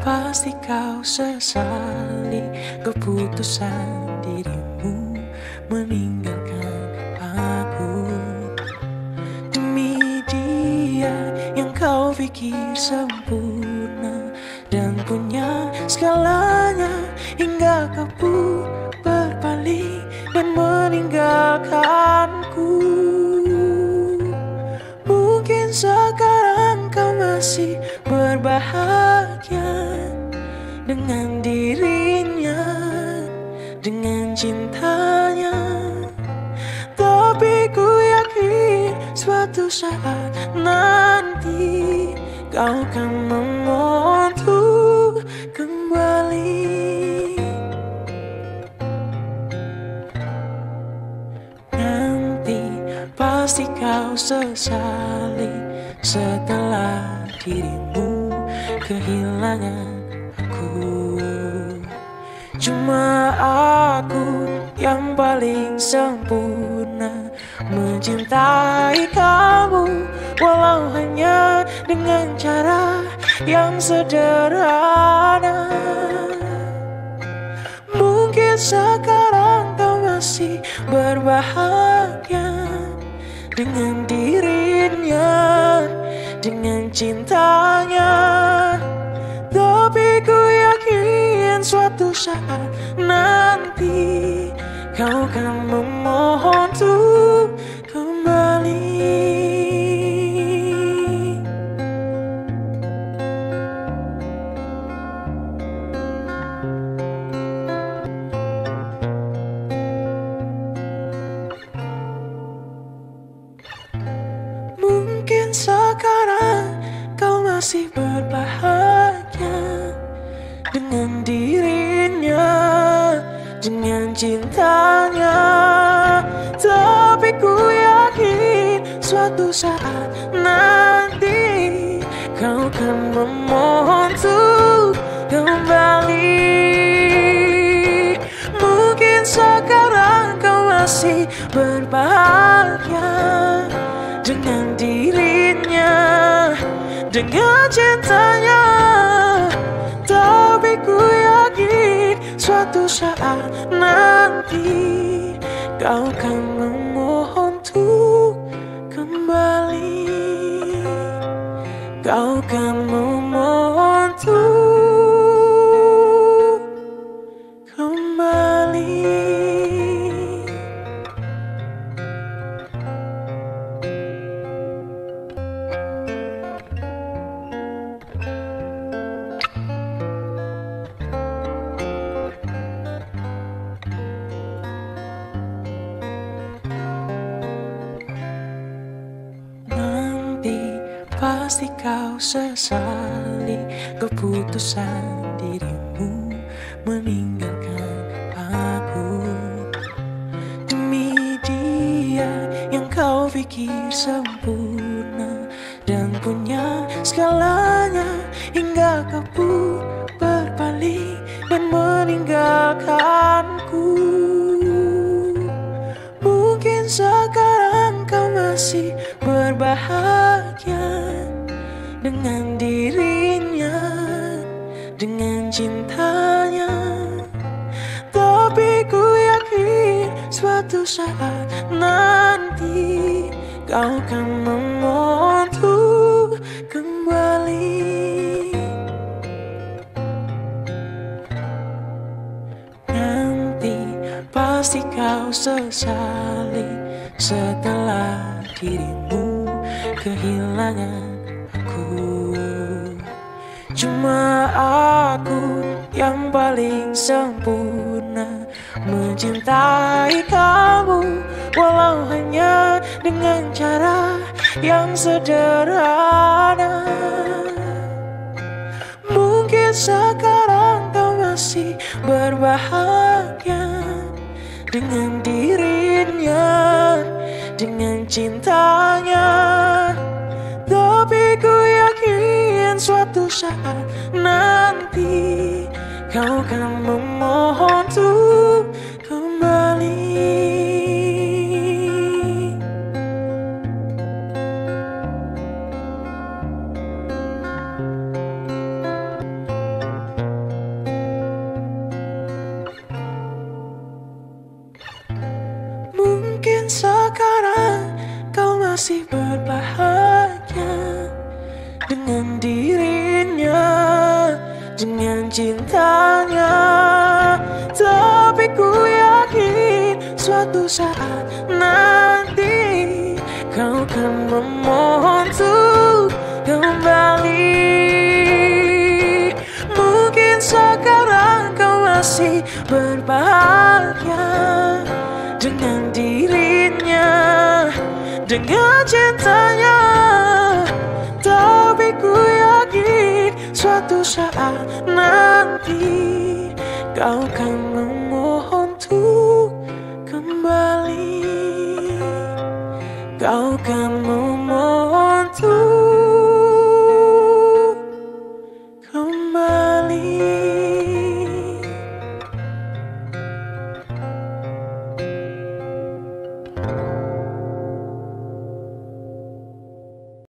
Pasti kau sesali keputusan dirimu meninggalkan aku. Demi dia yang kau pikir sempurna dan punya segalanya, hingga kau pun berpaling dan meninggalkanku. Mungkin sekarang kau masih berbahagia dengan dirinya, dengan cintanya. Tapi ku yakin suatu saat nanti kau akan memohon untuk kembali. Nanti pasti kau sesali setelah dirimu kehilangan aku. Cuma aku yang paling sempurna mencintai kamu, walau hanya dengan cara yang sederhana. Mungkin sekarang kau masih berbahagia dengan dirinya, dengan cintanya. Tapi ku yakin suatu saat nanti kau akan memohon untuk kembali. Mungkin sekarang kau masih berbahagia dengan dirinya, dengan cintanya. Tapi ku yakin suatu saat nanti kau akan memohon untuk kembali. Mungkin sekarang kau masih berbahagia dengan dirinya, dengan cintanya. Tapi ku yakin suatu saat nanti kau akan memohon untuk kembali. Kau akan memohon untuk kembali. Pasti kau sesali keputusan dirimu meninggalkan aku. Demi dia yang kau pikir sempurna dan punya segalanya, hingga kau pun berpaling dan meninggalkanku. Mungkin sekarang kau masih berbahagia dengan dirinya, dengan cintanya. Tapi ku yakin suatu saat nanti kau akan memohon untuk kembali. Nanti pasti kau sesali setelah dirimu kehilangan aku. Cuma aku yang paling sempurna mencintai kamu, walau hanya dengan cara yang sederhana. Mungkin sekarang kau masih berbahagia dengan dirinya, dengan cintanya. Tapi ku yakin suatu saat nanti kau akan memohon untuk kembali. masih berbahagia dengan dirinya, dengan cintanya. Tapi ku yakin suatu saat nanti kau kan memohon untuk kembali. Mungkin sekarang kau masih berbahagia dengan dirinya, dengan cintanya. Tapi ku yakin suatu saat nanti kau kan memohon untuk kembali. Kau kan